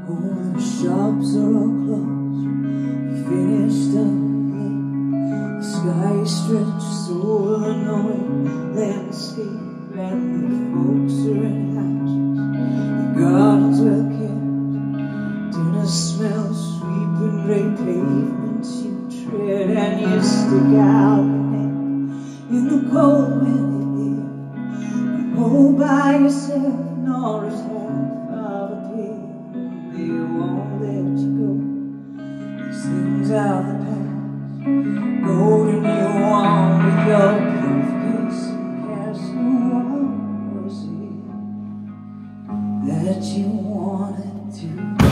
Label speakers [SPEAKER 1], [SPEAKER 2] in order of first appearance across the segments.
[SPEAKER 1] Oh, the shops are all closed. You finished up late. The sky stretches over the knowing landscape, and the folks are in houses. The gardens well kept. Dinner smells sweet and gray pavements you tread, and you stick out your neck in the cold when they live. All by yourself, nor is half of a pig. They won't let you go. These things are the past. Golden you on with your briefcase and cash. What was it that you wanted to?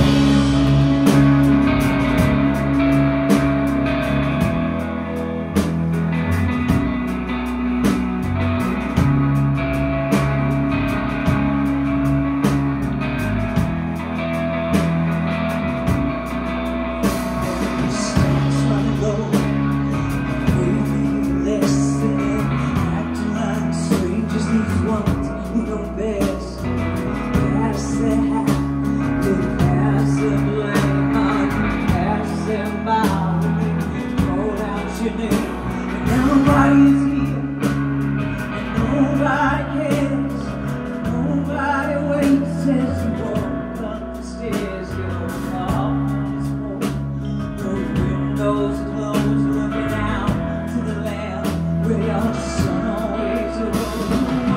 [SPEAKER 1] Nobody's here, and nobody cares, nobody waits as you walk up the stairs. Your heart is full, the windows closed, looking out to the land where your sun always arose.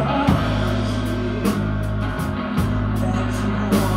[SPEAKER 1] That you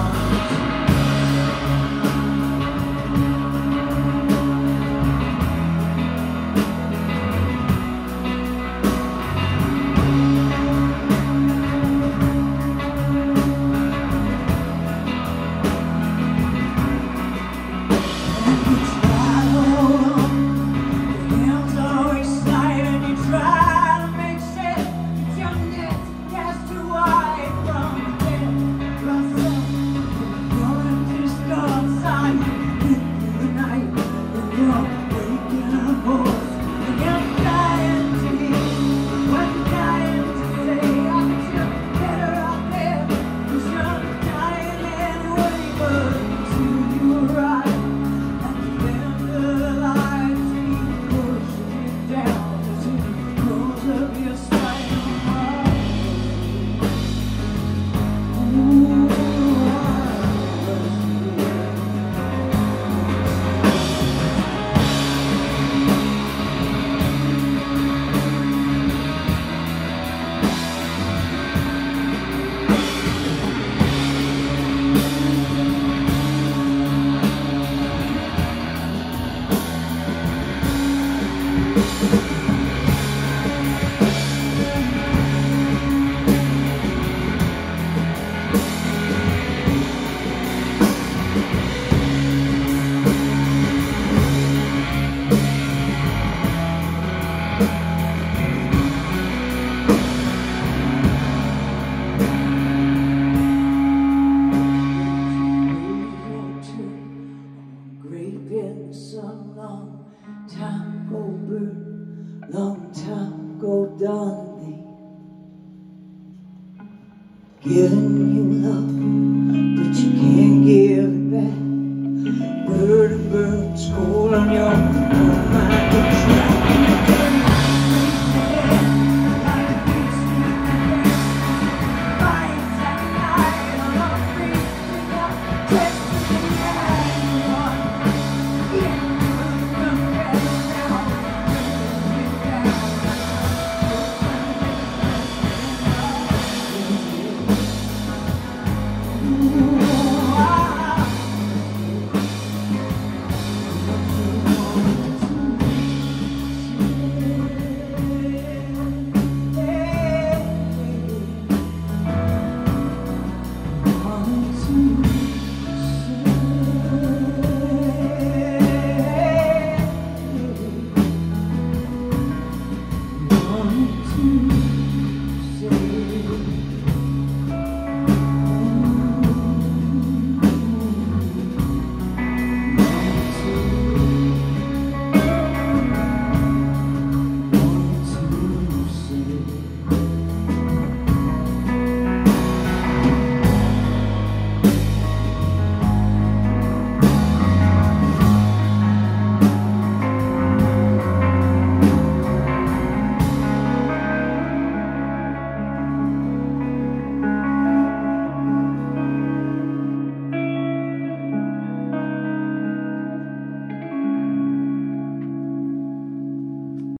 [SPEAKER 1] long time ago done me, giving you love, but you can't give it back. Bird and birds cold on your